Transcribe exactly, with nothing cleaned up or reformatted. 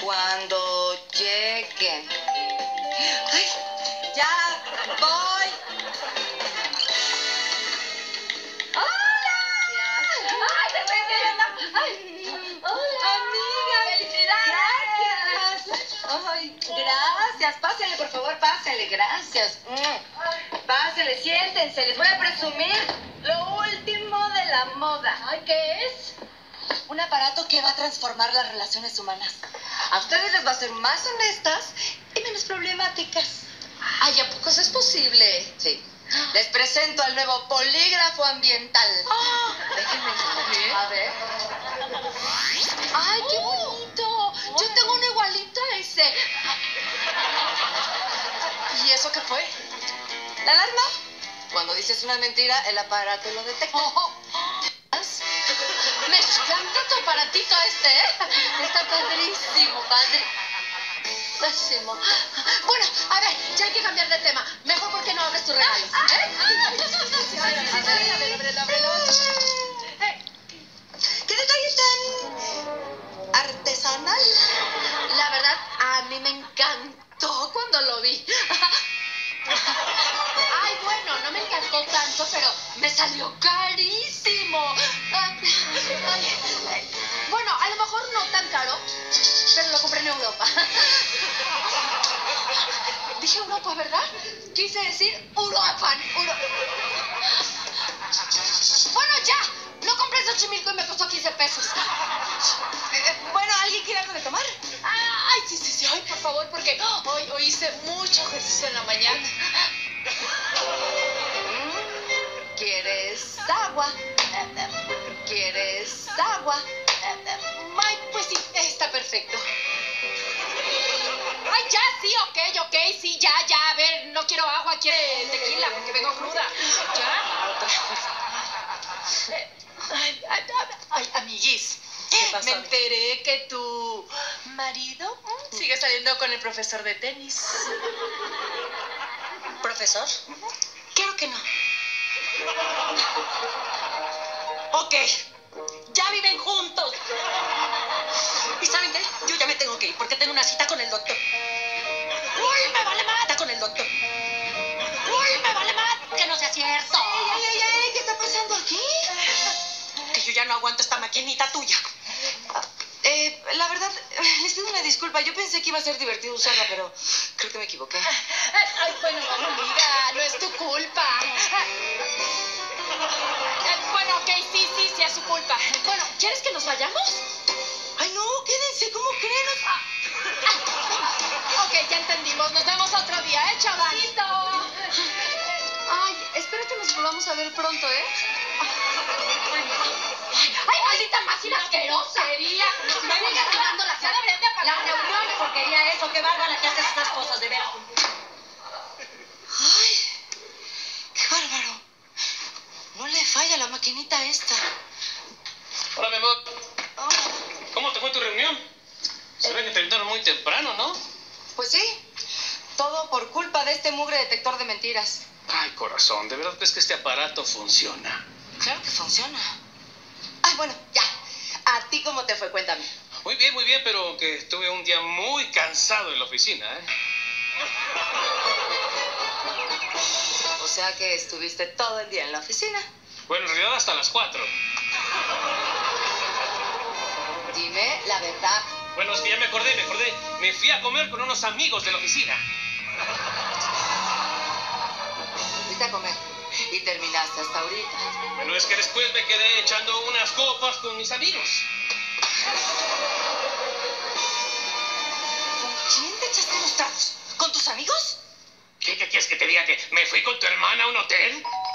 Cuando lleguen. ¡Ay! ¡Ya voy! ¡Hola! ¡Ay, te estoy viendo! ¡Ay! ¡Hola! ¡Amiga! ¡Felicidades! ¡Gracias! ¡Ay, gracias! Pásale, por favor, pásale. Gracias. Pásale, siéntense. Les voy a presumir lo último de la moda. Ay, ¿qué es? Un aparato que va a transformar las relaciones humanas. A ustedes les va a hacer más honestas y menos problemáticas. Ay, ¿a poco eso es posible? Sí. Les presento al nuevo polígrafo ambiental. ¡Ah! Déjenme enseñar. A ver. ¡Ay, qué bonito! Yo tengo uno igualito a ese. ¿Y eso qué fue? ¿La alarma? Cuando dices una mentira, el aparato lo detecta. Oh, me encanta tu aparatito este, ¿eh? Está padrísimo, padre. Padrísimo. Bueno, a ver, ya hay que cambiar de tema. Mejor porque no abres tus regalos, ¿eh? ¿Qué detalle tan artesanal? La verdad, a mí me encantó cuando lo vi. Ay, bueno, no me encantó tanto, pero me salió carísimo. Ay, ay. Bueno, a lo mejor no tan caro, pero lo compré en Europa. Dije Europa, ¿verdad? Quise decir Uruapan. Uro... Bueno, ya. Lo compré en Xochimilco y me costó quince pesos. Eh, bueno, ¿alguien quiere algo de tomar? Ay, sí, sí, sí. Ay, por favor, porque hoy, hoy hice mucho ejercicio en la mañana. ¿Quieres agua? ¿Quieres agua? Ay, pues sí, está perfecto. Ay, ya, sí, ok, ok, sí, ya, ya, a ver, no quiero agua, quiero tequila porque vengo cruda. ¿Ya? Ay, ay, ay, amiguis. ¿Qué pasó? Me enteré que tu marido sigue saliendo con el profesor de tenis. ¿Profesor? Claro que no. Ok, ya viven juntos. ¿Y saben qué? Yo ya me tengo que ir porque tengo una cita con el doctor. ¡Uy, me vale más! Con el doctor. ¡Uy, me vale más! Que no sea cierto. ¡Ay, ay, ay! ¿Qué está pasando aquí? Que yo ya no aguanto esta maquinita tuya. Eh, la verdad, les pido una disculpa. Yo pensé que iba a ser divertido usarla, pero creo que me equivoqué. Ay, bueno, amiga, no es tu culpa. Bueno, ok, sí, sí, sí, es su culpa. Bueno, ¿quieres que nos vayamos? Ay, no, quédense, ¿cómo creen? Ok, ya entendimos. Nos vemos otro día, ¿eh, chavalito? Ay, espero que nos volvamos a ver pronto, ¿eh? ¡Ay, maldita máquina asquerosa! Sería, como si me vengas tirando la cara, deberían de apagar La reunión y porquería eso. Qué bárbara que haces estas cosas, de veras. ¡Ay! ¡Qué bárbaro! No le falla la maquinita esta. Hola, mi amor. Oh, ¿Cómo te fue tu reunión? Se ve que terminaron muy temprano, ¿no? pues sí, todo por culpa de este mugre detector de mentiras. Ay, corazón, ¿de verdad crees que este aparato funciona? Claro que funciona. Ay, bueno, ya. ¿A ti cómo te fue? Cuéntame. Muy bien, muy bien, pero que estuve un día muy cansado en la oficina, ¿eh? O sea que estuviste todo el día en la oficina. Bueno, en realidad hasta las cuatro. Dime la verdad. Bueno, es que ya me acordé, me acordé. Me fui a comer con unos amigos de la oficina. Fuiste a comer y terminaste hasta ahorita. Bueno, es que después me quedé echando unas copas con mis amigos. ¿Con quién te echaste los tragos? ¿Con tus amigos? ¿Qué, qué quieres que te diga? ¿Que me fui con tu hermana a un hotel?